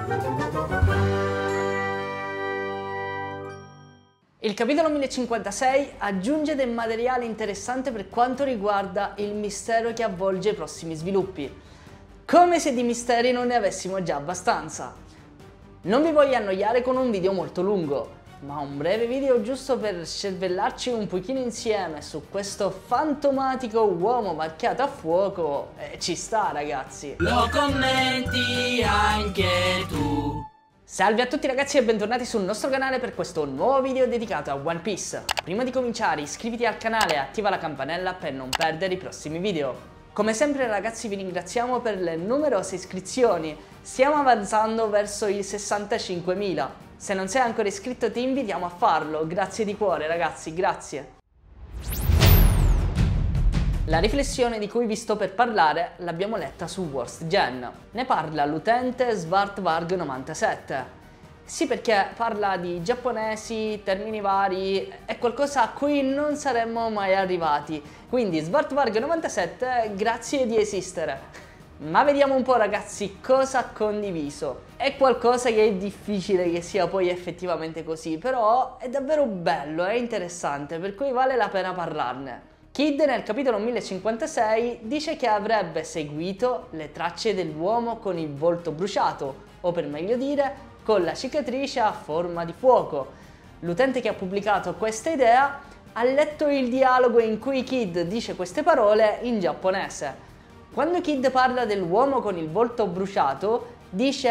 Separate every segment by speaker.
Speaker 1: Il capitolo 1056 aggiunge del materiale interessante per quanto riguarda il mistero che avvolge i prossimi sviluppi, come se di misteri non ne avessimo già abbastanza. Non vi voglio annoiare con un video molto lungo, ma un breve video giusto per scervellarci un pochino insieme su questo fantomatico uomo marchiato a fuoco ci sta, ragazzi.
Speaker 2: Lo commenti anche tu.
Speaker 1: Salve a tutti ragazzi e bentornati sul nostro canale per questo nuovo video dedicato a One Piece. Prima di cominciare iscriviti al canale e attiva la campanella per non perdere i prossimi video. Come sempre ragazzi vi ringraziamo per le numerose iscrizioni, stiamo avanzando verso i 65.000. Se non sei ancora iscritto ti invitiamo a farlo, grazie di cuore ragazzi, grazie. La riflessione di cui vi sto per parlare l'abbiamo letta su Worst Gen. Ne parla l'utente Svartvarg97. Sì, perché parla di giapponesi, termini vari, è qualcosa a cui non saremmo mai arrivati. Quindi Svartvarg97, grazie di esistere. Ma vediamo un po' ragazzi cosa ha condiviso. È qualcosa che è difficile che sia poi effettivamente così, però è davvero bello, è interessante, per cui vale la pena parlarne. Kid nel capitolo 1056 dice che avrebbe seguito le tracce dell'uomo con il volto bruciato, o per meglio dire, con la cicatrice a forma di fuoco. L'utente che ha pubblicato questa idea ha letto il dialogo in cui Kid dice queste parole in giapponese. Quando Kid parla dell'uomo con il volto bruciato, dice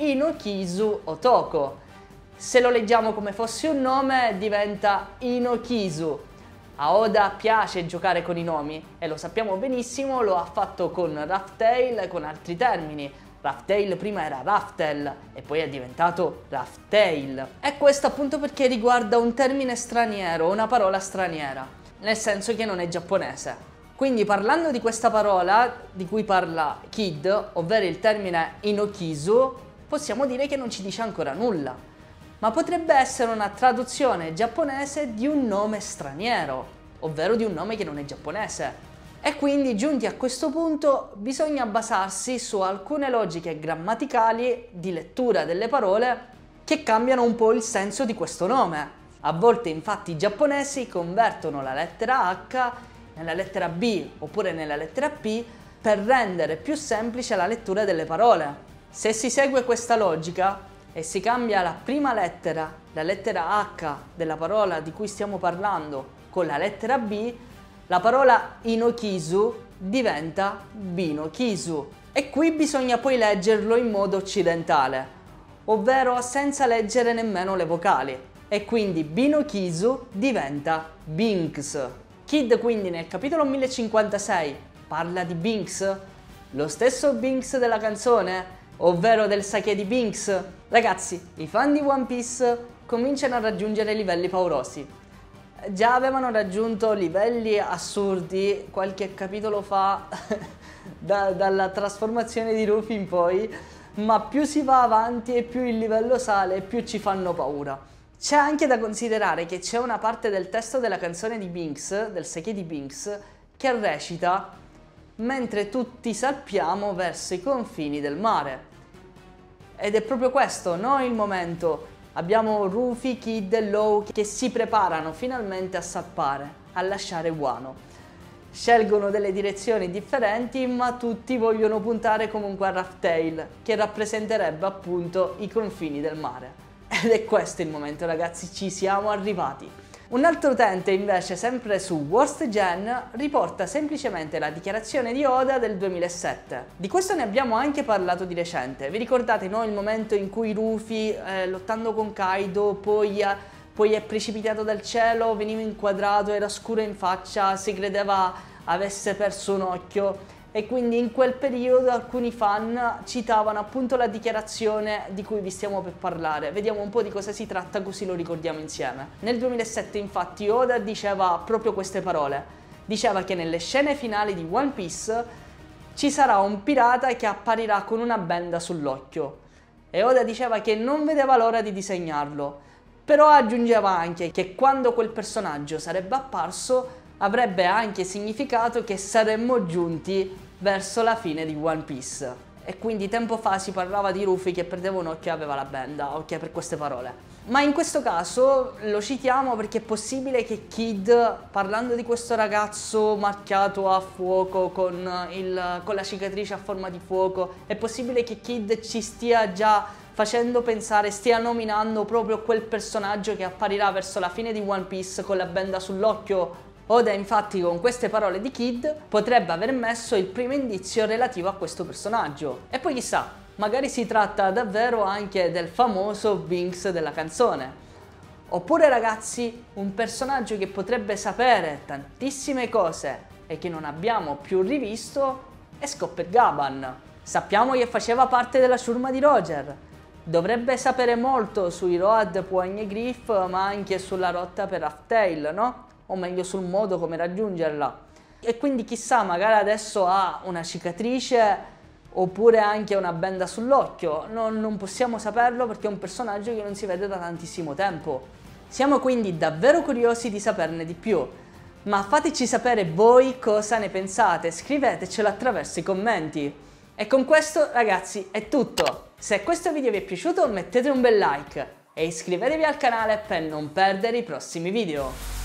Speaker 1: Inokizu Otoko. Se lo leggiamo come fosse un nome, diventa Inokizu. A Oda piace giocare con i nomi e lo sappiamo benissimo, lo ha fatto con Raftail e con altri termini. Raftail prima era Raftel e poi è diventato Raftail. E questo appunto perché riguarda un termine straniero, una parola straniera, nel senso che non è giapponese. Quindi parlando di questa parola di cui parla Kid, ovvero il termine Inokizu, possiamo dire che non ci dice ancora nulla. Ma potrebbe essere una traduzione giapponese di un nome straniero, ovvero di un nome che non è giapponese. E quindi giunti a questo punto bisogna basarsi su alcune logiche grammaticali di lettura delle parole che cambiano un po' il senso di questo nome. A volte infatti i giapponesi convertono la lettera H nella lettera B oppure nella lettera P per rendere più semplice la lettura delle parole. Se si segue questa logica e si cambia la prima lettera, la lettera H della parola di cui stiamo parlando, con la lettera B, la parola Inokizu diventa Binokizu. E qui bisogna poi leggerlo in modo occidentale, ovvero senza leggere nemmeno le vocali. E quindi Binokizu diventa Binks. Kid quindi nel capitolo 1056 parla di Binks, lo stesso Binks della canzone, ovvero del sake di Binks. Ragazzi, i fan di One Piece cominciano a raggiungere livelli paurosi. Già avevano raggiunto livelli assurdi qualche capitolo fa dalla trasformazione di Luffy in poi, ma più si va avanti e più il livello sale e più ci fanno paura. C'è anche da considerare che c'è una parte del testo della canzone di Binks, del sake di Binks, che recita mentre tutti salpiamo verso i confini del mare. Ed è proprio questo, no? Il momento. Abbiamo Rufy, Kid e Law che si preparano finalmente a salpare, a lasciare Wano. Scelgono delle direzioni differenti, ma tutti vogliono puntare comunque a Raftail, che rappresenterebbe appunto i confini del mare. Ed è questo il momento ragazzi, ci siamo arrivati. Un altro utente invece, sempre su Worst Gen, riporta semplicemente la dichiarazione di Oda del 2007. Di questo ne abbiamo anche parlato di recente. Vi ricordate, no? Il momento in cui Rufy, lottando con Kaido, poi è precipitato dal cielo, veniva inquadrato, era scuro in faccia, si credeva avesse perso un occhio. E quindi in quel periodo alcuni fan citavano appunto la dichiarazione di cui vi stiamo per parlare. Vediamo un po' di cosa si tratta così lo ricordiamo insieme. Nel 2007 infatti Oda diceva proprio queste parole. Diceva che nelle scene finali di One Piece ci sarà un pirata che apparirà con una benda sull'occhio. E Oda diceva che non vedeva l'ora di disegnarlo. Però aggiungeva anche che quando quel personaggio sarebbe apparso avrebbe anche significato che saremmo giunti verso la fine di One Piece. e quindi tempo fa si parlava di Rufy che perdeva un occhio e aveva la benda, ok, per queste parole. Ma in questo caso lo citiamo perché è possibile che Kid, parlando di questo ragazzo marchiato a fuoco con la cicatrice a forma di fuoco, è possibile che Kid ci stia già facendo pensare, stia nominando proprio quel personaggio che apparirà verso la fine di One Piece con la benda sull'occhio. Oda infatti con queste parole di Kid potrebbe aver messo il primo indizio relativo a questo personaggio. E poi chissà, magari si tratta davvero anche del famoso Binks della canzone. Oppure ragazzi, un personaggio che potrebbe sapere tantissime cose e che non abbiamo più rivisto è Scopper Gaban. Sappiamo che faceva parte della ciurma di Roger. Dovrebbe sapere molto sui Road, Poigne Griff, ma anche sulla rotta per Halftail, no? O meglio sul modo come raggiungerla. E quindi chissà, magari adesso ha una cicatrice oppure anche una benda sull'occhio. Non possiamo saperlo perché è un personaggio che non si vede da tantissimo tempo. Siamo quindi davvero curiosi di saperne di più. Ma fateci sapere voi cosa ne pensate, scrivetecelo attraverso i commenti. E con questo ragazzi è tutto. Se questo video vi è piaciuto mettete un bel like e iscrivetevi al canale per non perdere i prossimi video.